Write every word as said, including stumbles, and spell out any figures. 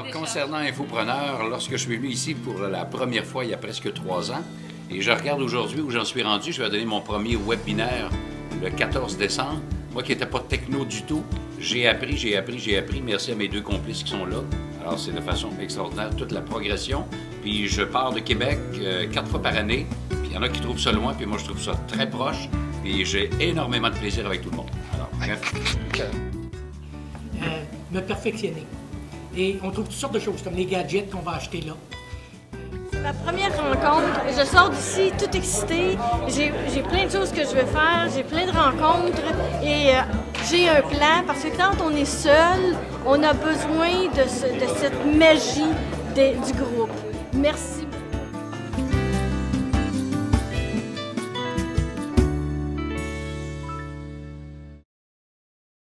Alors, concernant Infopreneur, lorsque je suis venu ici pour la première fois il y a presque trois ans, et je regarde aujourd'hui où j'en suis rendu, je vais donner mon premier webinaire le quatorze décembre. Moi qui n'étais pas techno du tout, j'ai appris, j'ai appris, j'ai appris. Merci à mes deux complices qui sont là. Alors, c'est de façon extraordinaire, toute la progression. Puis, je pars de Québec euh, quatre fois par année. Puis, il y en a qui trouvent ça loin, puis moi, je trouve ça très proche. Puis, j'ai énormément de plaisir avec tout le monde. Alors, merci. Euh, me perfectionner. Et on trouve toutes sortes de choses, comme les gadgets qu'on va acheter là. Ma première rencontre, je sors d'ici toute excitée. J'ai plein de choses que je veux faire, j'ai plein de rencontres et euh, j'ai un plan parce que quand on est seul, on a besoin de, ce, de cette magie de, du groupe. Merci.